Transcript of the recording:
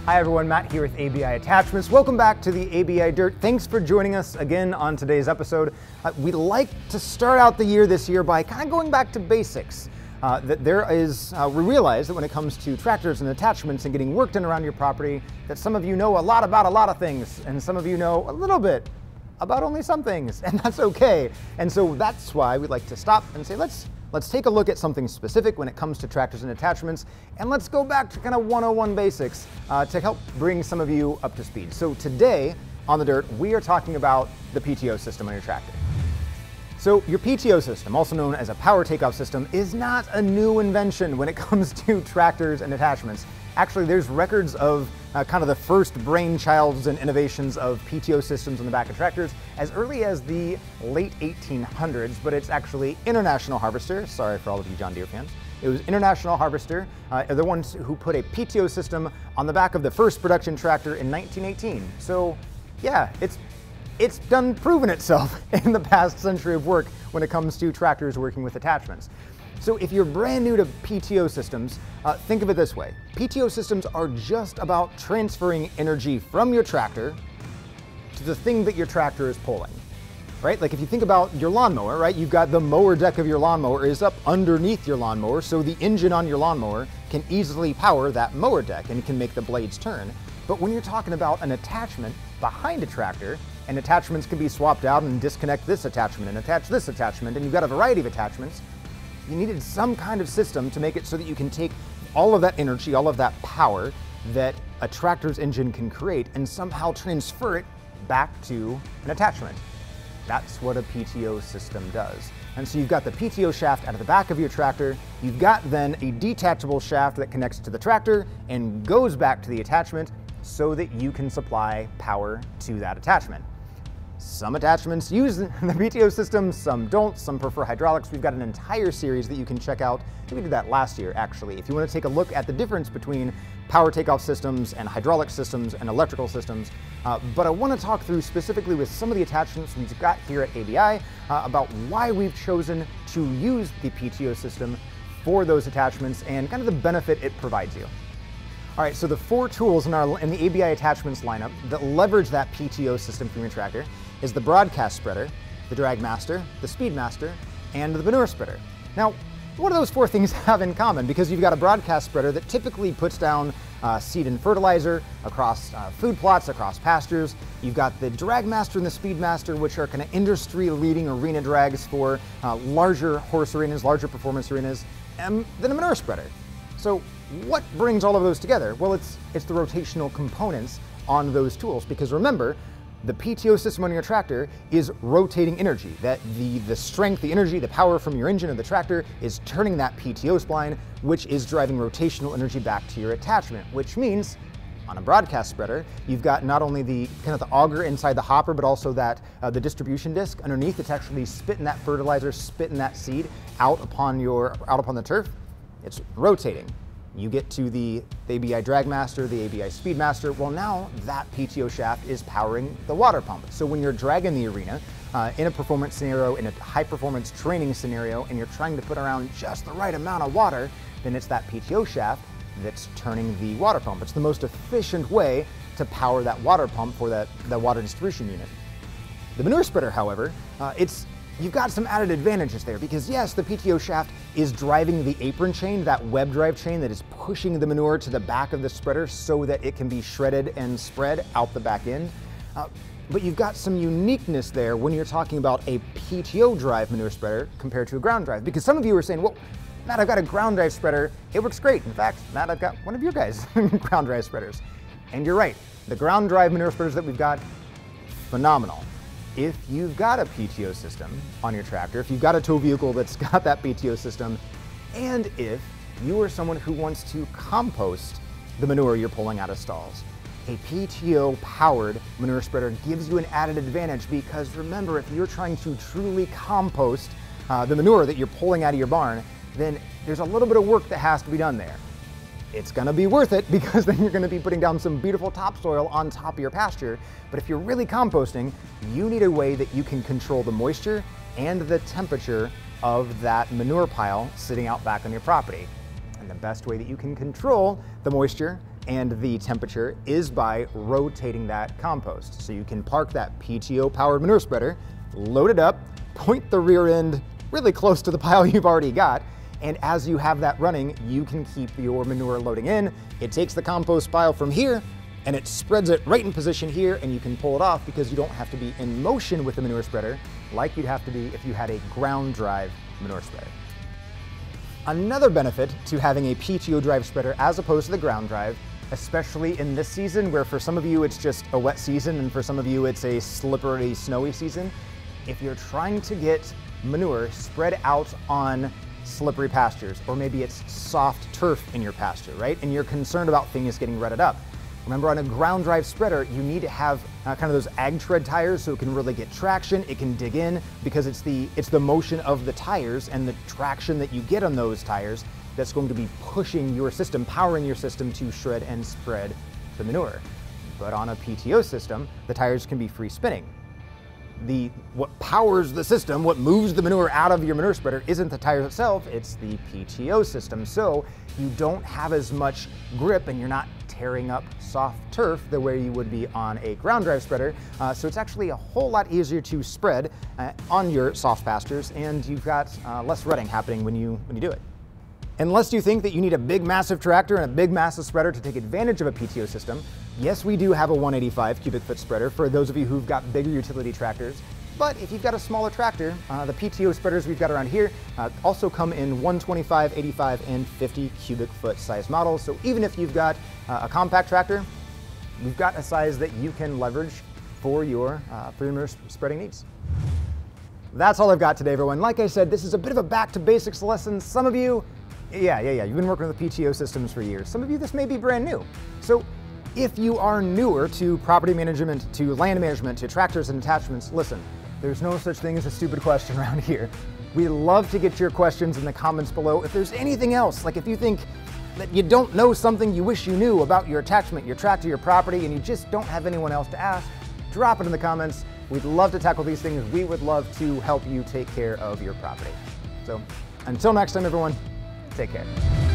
Hi everyone, Matt here with ABI Attachments. Welcome back to the ABI Dirt. Thanks for joining us again on today's episode. We'd like to start out the year this year by kind of going back to basics. We realize that when it comes to tractors and attachments and getting work done around your property, that some of you know a lot about a lot of things, and some of you know a little bit about only some things, and that's okay. And so that's why we'd like to stop and say, let's take a look at something specific when it comes to tractors and attachments, and let's go back to kind of 101 basics to help bring some of you up to speed. So today on The Dirt, we are talking about the PTO system on your tractor. So your PTO system, also known as a power takeoff system, is not a new invention when it comes to tractors and attachments. Actually, there's records of kind of the first brainchilds and innovations of PTO systems on the back of tractors as early as the late 1800s, but it's actually International Harvester. Sorry for all of you John Deere fans. It was International Harvester, the ones who put a PTO system on the back of the first production tractor in 1918. So yeah, it's done proven itself in the past century of work when it comes to tractors working with attachments. So if you're brand new to PTO systems, think of it this way. PTO systems are just about transferring energy from your tractor to the thing that your tractor is pulling, right? Like if you think about your lawnmower, right? You've got the mower deck of your lawnmower is up underneath your lawnmower, so the engine on your lawnmower can easily power that mower deck and can make the blades turn. But when you're talking about an attachment behind a tractor, and attachments can be swapped out and disconnect this attachment and attach this attachment, and you've got a variety of attachments, you needed some kind of system to make it so that you can take all of that energy, all of that power that a tractor's engine can create and somehow transfer it back to an attachment. That's what a PTO system does. And so you've got the PTO shaft out of the back of your tractor. You've got then a detachable shaft that connects to the tractor and goes back to the attachment so that you can supply power to that attachment. Some attachments use the PTO system, some don't, some prefer hydraulics. We've got an entire series that you can check out. I think we did that last year, actually. If you want to take a look at the difference between power takeoff systems and hydraulic systems and electrical systems. But I want to talk through specifically with some of the attachments we've got here at ABI about why we've chosen to use the PTO system for those attachments and kind of the benefit it provides you. All right, so the four tools in the ABI attachments lineup that leverage that PTO system from your tractor is the Broadcast Spreader, the Dragmaster, the Speedmaster, and the Manure Spreader. Now, what do those four things have in common? Because you've got a Broadcast Spreader that typically puts down seed and fertilizer across food plots, across pastures. You've got the Dragmaster and the Speedmaster, which are kind of industry-leading arena drags for larger horse arenas, larger performance arenas, and then a Manure Spreader. So what brings all of those together? Well, it's the rotational components on those tools, because remember, the PTO system on your tractor is rotating energy. That the strength, the energy, the power from your engine of the tractor is turning that PTO spline, which is driving rotational energy back to your attachment, which means on a Broadcast Spreader, you've got not only the kind of the auger inside the hopper, but also that the distribution disc underneath. It's actually spitting that fertilizer, spitting that seed out upon the turf. It's rotating. You get to the ABI Dragmaster, the ABI Speedmaster. Well, now that PTO shaft is powering the water pump. So when you're dragging the arena in a performance scenario, in a high performance training scenario, and you're trying to put around just the right amount of water, then it's that PTO shaft that's turning the water pump. It's the most efficient way to power that water pump for that water distribution unit. The Manure Spreader, however, you've got some added advantages there, because yes, the PTO shaft is driving the apron chain, that web drive chain that is pushing the manure to the back of the spreader so that it can be shredded and spread out the back end. But you've got some uniqueness there when you're talking about a PTO drive manure spreader compared to a ground drive, because some of you are saying, well, Matt, I've got a ground drive spreader. It works great. In fact, Matt, I've got one of your guys' ground drive spreaders. And you're right, the ground drive manure spreaders that we've got, phenomenal. If you've got a PTO system on your tractor, if you've got a tow vehicle that's got that PTO system, and if you are someone who wants to compost the manure you're pulling out of stalls, a PTO-powered manure spreader gives you an added advantage, because remember, if you're trying to truly compost the manure that you're pulling out of your barn, then there's a little bit of work that has to be done there. It's gonna be worth it, because then you're gonna be putting down some beautiful topsoil on top of your pasture. But if you're really composting, you need a way that you can control the moisture and the temperature of that manure pile sitting out back on your property. And the best way that you can control the moisture and the temperature is by rotating that compost. So you can park that PTO-powered manure spreader, load it up, point the rear end really close to the pile you've already got, and as you have that running, you can keep your manure loading in. It takes the compost pile from here and it spreads it right in position here, and you can pull it off because you don't have to be in motion with the manure spreader like you'd have to be if you had a ground drive manure spreader. Another benefit to having a PTO drive spreader as opposed to the ground drive, especially in this season where for some of you it's just a wet season and for some of you it's a slippery, snowy season, if you're trying to get manure spread out on slippery pastures, or maybe it's soft turf in your pasture, right? And you're concerned about things getting rutted up. Remember, on a ground drive spreader, you need to have kind of those ag tread tires so it can really get traction, it can dig in, because it's the motion of the tires and the traction that you get on those tires that's going to be pushing your system, powering your system to shred and spread the manure. But on a PTO system, the tires can be free spinning. What powers the system, what moves the manure out of your manure spreader isn't the tires itself, it's the PTO system. So you don't have as much grip and you're not tearing up soft turf the way you would be on a ground drive spreader. So it's actually a whole lot easier to spread on your soft pastures, and you've got less rutting happening when you do it. Unless you think that you need a big massive tractor and a big massive spreader to take advantage of a PTO system, yes, we do have a 185 cubic foot spreader for those of you who've got bigger utility tractors. But if you've got a smaller tractor, the PTO spreaders we've got around here also come in 125, 85, and 50 cubic foot size models. So even if you've got a compact tractor, we've got a size that you can leverage for your manure spreading needs. That's all I've got today, everyone. Like I said, this is a bit of a back to basics lesson. Some of you, yeah, you've been working with PTO systems for years. Some of you, this may be brand new. So if you are newer to property management, to land management, to tractors and attachments, listen, there's no such thing as a stupid question around here. We love to get your questions in the comments below. If there's anything else, like if you think that you don't know something you wish you knew about your attachment, your tractor, your property, and you just don't have anyone else to ask, drop it in the comments. We'd love to tackle these things. We would love to help you take care of your property. So until next time, everyone, take care.